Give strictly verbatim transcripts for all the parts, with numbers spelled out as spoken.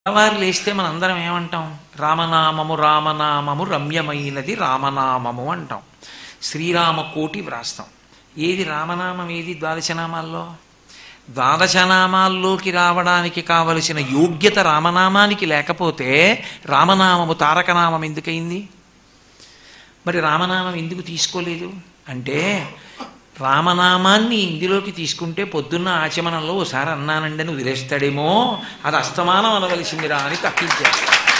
తెల్లవారు లేస్తే మన అందరం ఏమంటాం? రామనామము రామనామము రమ్యమైనది రామనామము అంటాం. శ్రీరామ కోటి వ్రాస్తాం. ఏది రామనామం, ఏది ద్వాదశనామాల్లో? ద్వాదశనామాల్లోకి రావడానికి కావలసిన యోగ్యత రామనామానికి లేకపోతే రామనామము తారకనామం ఎందుకయింది? మరి రామనామం ఎందుకు తీసుకోలేదు అంటే, రామనామాన్ని ఇందులోకి తీసుకుంటే పొద్దున్న ఆచమనంలో ఓసారి అన్నానండి అని వదిలేస్తాడేమో, అది అస్తమానం అనవలసిందిరా అని తప్పించాడు.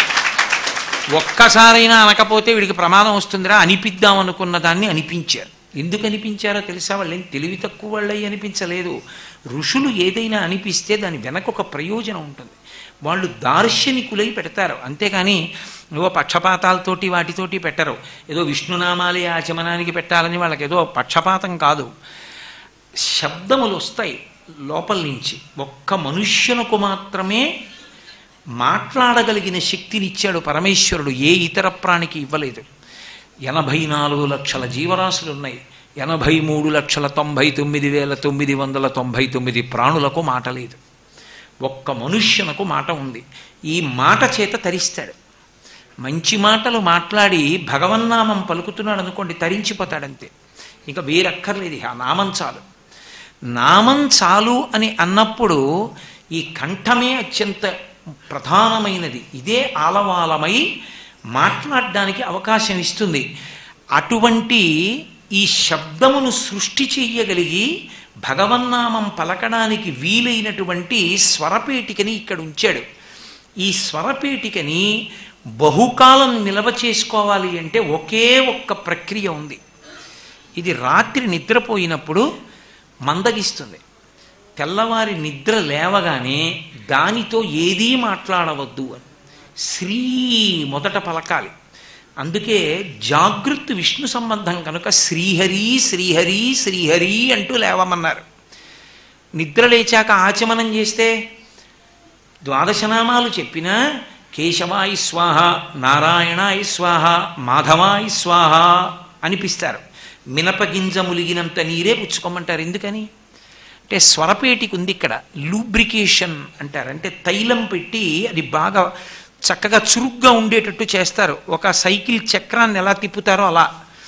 ఒక్కసారైనా అనకపోతే వీడికి ప్రమాదం వస్తుందిరా అనిపిద్దాం అనుకున్న దాన్ని అనిపించారు. ఎందుకు అనిపించారో తెలుసా? వాళ్ళేం తెలివి తక్కువ వాళ్ళయి అనిపించలేదు. ఋషులు ఏదైనా అనిపిస్తే దాని వెనక ఒక ప్రయోజనం ఉంటుంది. వాళ్ళు దార్శనికులై పెడతారు, అంతేకాని ఏదో పక్షపాతాలతోటి వాటితోటి పెట్టరు. ఏదో విష్ణునామాలే ఆచమనానికి పెట్టాలని వాళ్ళకి ఏదో పక్షపాతం కాదు. శబ్దములు వస్తాయి లోపల నుంచి. ఒక్క మనుష్యునకు మాత్రమే మాట్లాడగలిగిన శక్తినిచ్చాడు పరమేశ్వరుడు, ఏ ఇతర ప్రాణికి ఇవ్వలేదు. ఎనభై నాలుగు లక్షల జీవరాశులు ఉన్నాయి. ఎనభై మూడు లక్షల తొంభై తొమ్మిది వేల తొమ్మిది వందల తొంభై తొమ్మిది ప్రాణులకు మాట లేదు. ఒక్క మనుష్యునకు మాట ఉంది. ఈ మాట చేత తరిస్తాడు. మంచి మాటలు మాట్లాడి భగవన్నామం పలుకుతున్నాడు అనుకోండి, తరించిపోతాడంతే. ఇంకా వేరక్కర్లేదు, ఆ నామం చాలు. నామం చాలు అని అన్నప్పుడు ఈ కంఠమే అత్యంత ప్రధానమైనది. ఇదే ఆలవాలమై మాట్లాడడానికి అవకాశం ఇస్తుంది. అటువంటి ఈ శబ్దమును సృష్టి చెయ్యగలిగి భగవన్నామం పలకడానికి వీలైనటువంటి స్వరపేటికని ఇక్కడ ఉంచాడు. ఈ స్వరపేటికని బహుకాలం నిలవ చేసుకోవాలి అంటే ఒకే ఒక్క ప్రక్రియ ఉంది. ఇది రాత్రి నిద్రపోయినప్పుడు మందగిస్తుంది. తెల్లవారి నిద్ర లేవగానే దానితో ఏదీ మాట్లాడవద్దు అని శ్రీ మొదట పలకాలి. అందుకే జాగృత్ విష్ణు సంబంధం కనుక శ్రీహరి శ్రీహరి శ్రీహరి అంటూ లేవమన్నారు. నిద్ర లేచాక ఆచమనం చేస్తే ద్వాదశనామాలు చెప్పినా కేశవాయ స్వాహ, నారాయణాయ స్వాహ, మాధవాయ స్వాహ అనిపిస్తారు. మినపగింజ ములిగినంత నీరే పుచ్చుకోమంటారు. ఎందుకని అంటే స్వరపేటికి ఉంది ఇక్కడ. లూబ్రికేషన్ అంటారు. అంటే తైలం పెట్టి అది బాగా చక్కగా చురుగ్గా ఉండేటట్టు చేస్తారు. ఒక సైకిల్ చక్రాన్ని ఎలా తిప్పుతారో అలా.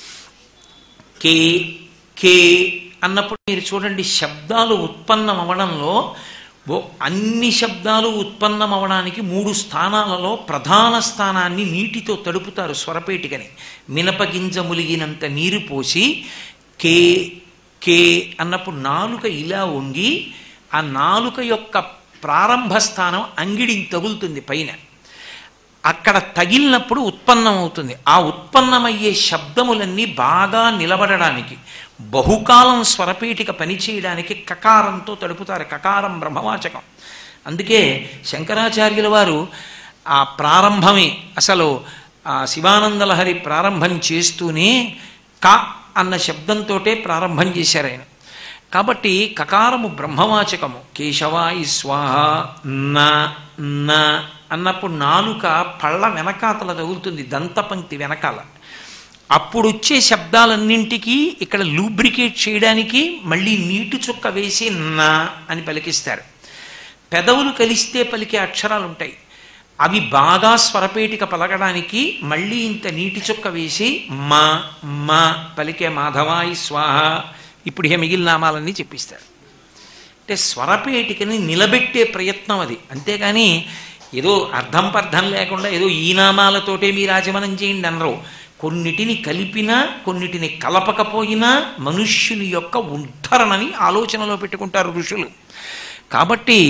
కే కే అన్నప్పుడు మీరు చూడండి, శబ్దాలు ఉత్పన్నం అవడంలో అన్ని శబ్దాలు ఉత్పన్నం అవడానికి మూడు స్థానాలలో ప్రధాన స్థానాన్ని నీటితో తడుపుతారు స్వరపేటికని. మినపగింజ ములిగినంత నీరు పోసి కే కే అన్నప్పుడు నాలుక ఇలా వంగి ఆ నాలుక యొక్క ప్రారంభ స్థానం అంగిడిని తగులుతుంది పైన. అక్కడ తగిలినప్పుడు ఉత్పన్నం అవుతుంది. ఆ ఉత్పన్నమయ్యే శబ్దములన్నీ బాగా నిలబడడానికి బహుకాలం స్వరపేటిక పనిచేయడానికి కకారంతో తడుపుతారు. కకారం బ్రహ్మవాచకం. అందుకే శంకరాచార్యుల వారు ఆ ప్రారంభమే అసలు ఆ శివానందలహరి ప్రారంభం చేస్తూనే క అన్న శబ్దంతోటే ప్రారంభం చేశారు ఆయన. కాబట్టి కకారము బ్రహ్మవాచకము. కేశవాయ స్వాహ న న అన్నప్పుడు నాలుక పళ్ళ వెనకాతల తగులుతుంది, దంతపంక్తి వెనకాల. అప్పుడు వచ్చే శబ్దాలన్నింటికీ ఇక్కడ లూబ్రికేట్ చేయడానికి మళ్ళీ నీటి చుక్క వేసి నా అని పలికిస్తారు. పెదవులు కలిస్తే పలికే అక్షరాలు ఉంటాయి, అవి బాగా స్వరపేటిక పలకడానికి మళ్ళీ ఇంత నీటి చుక్క వేసి మా మా పలికే మాధవాయ స్వాహ. ఇప్పుడు ఇక మిగిలిన నామాలన్నీ చెప్పిస్తారు. అంటే స్వరపేటికని నిలబెట్టే ప్రయత్నం అది. అంతేగాని ఏదో అర్థం పర్థం లేకుండా ఏదో ఈ నామాలతోటే మీరు ఆచమనం చేయండి అనరు. కొన్నిటిని కలిపినా కొన్నిటిని కలపకపోయినా మనుష్యుని యొక్క ఉద్ధరణని ఆలోచనలో పెట్టుకుంటారు ఋషులు. కాబట్టి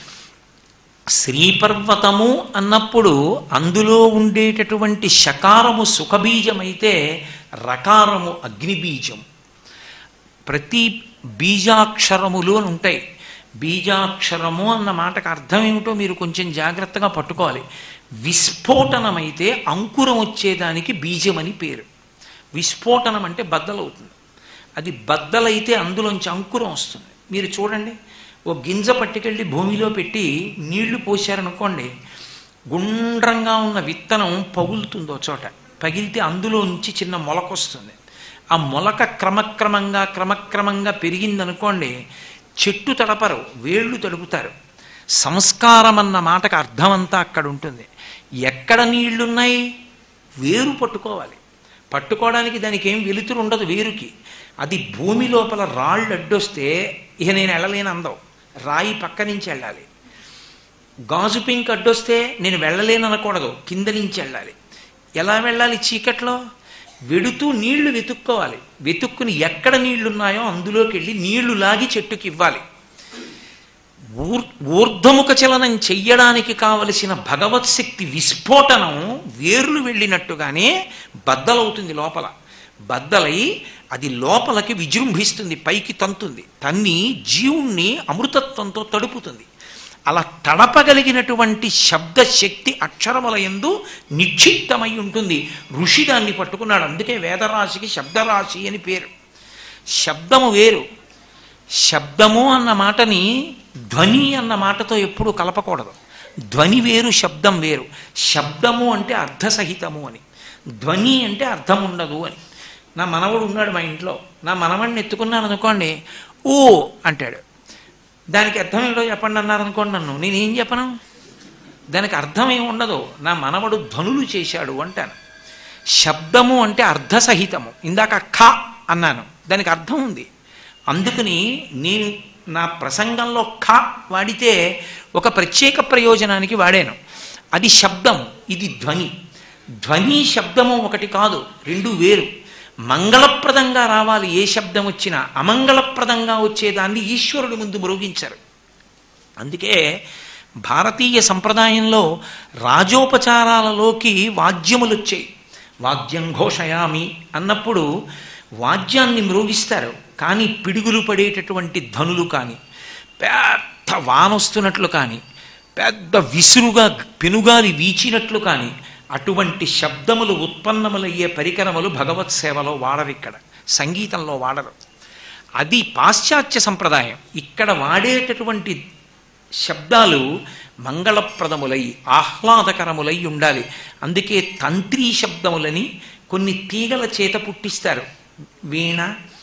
శ్రీపర్వతము అన్నప్పుడు అందులో ఉండేటటువంటి శకారము సుఖబీజమైతే రకారము అగ్నిబీజం. ప్రతి బీజాక్షరములు అని ఉంటాయి. బీజాక్షరము అన్న మాటకు అర్థం ఏమిటో మీరు కొంచెం జాగ్రత్తగా పట్టుకోవాలి. విస్ఫోటనమైతే అంకురం వచ్చేదానికి బీజమని పేరు. విస్ఫోటనం అంటే బద్దలవుతుంది. అది బద్దలైతే అందులోంచి అంకురం వస్తుంది. మీరు చూడండి, ఓ గింజ పట్టుకెళ్ళి భూమిలో పెట్టి నీళ్లు పోశారనుకోండి, గుండ్రంగా ఉన్న విత్తనం పగులుతుందో చోట, పగిలితే అందులోంచి చిన్న మొలకొస్తుంది. ఆ మొలక క్రమక్రమంగా క్రమక్రమంగా పెరిగిందనుకోండి, చెట్టు తడపరు, వేళ్ళు తడుపుతారు. సంస్కారం అన్న మాటకు అర్థమంతా అక్కడ ఉంటుంది. ఎక్కడ నీళ్లున్నాయి? వేరు పట్టుకోవాలి. పట్టుకోవడానికి దానికి ఏం వెలుతురు ఉండదు వేరుకి. అది భూమి లోపల రాళ్ళు అడ్డొస్తే ఇక నేను వెళ్ళలేను అందవు, రాయి పక్క నుంచి వెళ్ళాలి. గాజు పింక్ అడ్డొస్తే నేను వెళ్ళలేను అనకూడదు, కింద నుంచి వెళ్ళాలి. ఎలా వెళ్ళాలి? చీకట్లో వెడుతూ నీళ్లు వెతుక్కోవాలి. వెతుక్కుని ఎక్కడ నీళ్లున్నాయో అందులోకి వెళ్ళి నీళ్లు లాగి చెట్టుకి ఇవ్వాలి. ఊర్ ఊర్ధముఖ చలనం చెయ్యడానికి కావలసిన భగవత్ శక్తి విస్ఫోటనం వేర్లు వెళ్ళినట్టుగానే బద్దలవుతుంది లోపల. బద్దలై అది లోపలికి విజృంభిస్తుంది, పైకి తంతుంది, తన్ని జీవుణ్ణి అమృతత్వంతో తడుపుతుంది. అలా తడపగలిగినటువంటి శబ్దశక్తి అక్షరముల యందు నిక్షిప్తమై ఉంటుంది. ఋషి దాన్ని పట్టుకున్నాడు. అందుకే వేదరాశికి శబ్దరాశి అని పేరు. శబ్దము వేరు. శబ్దము అన్న మాటని ధ్వని అన్న మాటతో ఎప్పుడూ కలపకూడదు. ధ్వని వేరు, శబ్దం వేరు. శబ్దము అంటే అర్థసహితము అని, ధ్వని అంటే అర్థం ఉండదు అని. నా మనవడు ఉన్నాడు మా ఇంట్లో. నా మనవడిని ఎత్తుకున్నాను అనుకోండి, ఓ అంటాడు. దానికి అర్థం ఏంటో చెప్పండి అన్నారు అనుకోండి నన్ను, నేనేం చెప్పను? దానికి అర్థం ఏమి ఉండదు. నా మనవడు ధ్వనులు చేశాడు అంటాను. శబ్దము అంటే అర్థసహితము. ఇందాక ఖ అన్నాను, దానికి అర్థం ఉంది. అందుకని నేను నా ప్రసంగంలో ఖ వాడితే ఒక ప్రత్యేక ప్రయోజనానికి వాడాను. అది శబ్దము, ఇది ధ్వని. ధ్వని శబ్దము ఒకటి కాదు, రెండు వేరు. మంగళప్రదంగా రావాలి ఏ శబ్దం వచ్చినా. అమంగళప్రదంగా వచ్చేదాన్ని ఈశ్వరుడి ముందు మ్రోగించారు. అందుకే భారతీయ సంప్రదాయంలో రాజోపచారాలలోకి వాద్యములు వచ్చాయి. వాద్యం ఘోషయామి అన్నప్పుడు వాద్యాన్ని మ్రోగిస్తారు. కానీ పిడుగులు పడేటటువంటి ధ్వనులు కానీ, పెద్ద వానొస్తున్నట్లు కానీ, పెద్ద విసురుగా పెనుగాలి వీచినట్లు కానీ అటువంటి శబ్దములు ఉత్పన్నములయ్యే పరికరములు భగవత్ సేవలో వాడరు, ఇక్కడ సంగీతంలో వాడరు. అది పాశ్చాత్య సంప్రదాయం. ఇక్కడ వాడేటటువంటి శబ్దాలు మంగళప్రదములై ఆహ్లాదకరములై ఉండాలి. అందుకే తంత్రీ శబ్దములని కొన్ని తీగల చేత పుట్టిస్తారు. వీణ,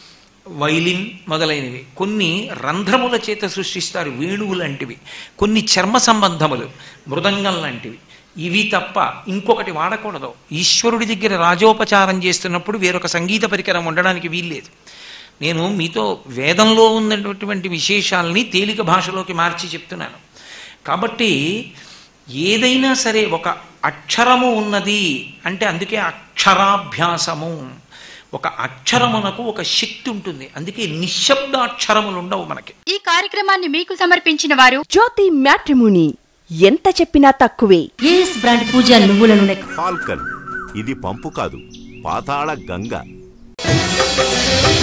వైలిన్ మొదలైనవి. కొన్ని రంధ్రముల చేత సృష్టిస్తారు, వేణువు లాంటివి. కొన్ని చర్మ సంబంధములు, మృదంగం లాంటివి. ఇవి తప్ప ఇంకొకటి వాడకూడదు. ఈశ్వరుడి దగ్గర రాజోపచారం చేస్తున్నప్పుడు వేరొక సంగీత పరికరం ఉండడానికి వీల్లేదు. నేను మీతో వేదంలో ఉన్నటువంటి విశేషాలని తేలిక భాషలోకి మార్చి చెప్తున్నాను. కాబట్టి ఏదైనా సరే ఒక అక్షరము ఉన్నది అంటే అందుకే అక్షరాభ్యాసము. ఒక అక్షరమునకు ఒక శక్తి ఉంటుంది. అందుకే నిశ్శబ్దాక్షరములు ఉండవు మనకి. ఈ కార్యక్రమాన్ని మీకు సమర్పించిన వారు జ్యోతి మ్యాట్రిమోనీ. ఎంత చెప్పినా తక్కువే. ఏఎస్ బ్రాండ్ పూజ నువ్వుల నూనె. ఫాల్కన్, ఇది పంపు కాదు, పాతాళ గంగ.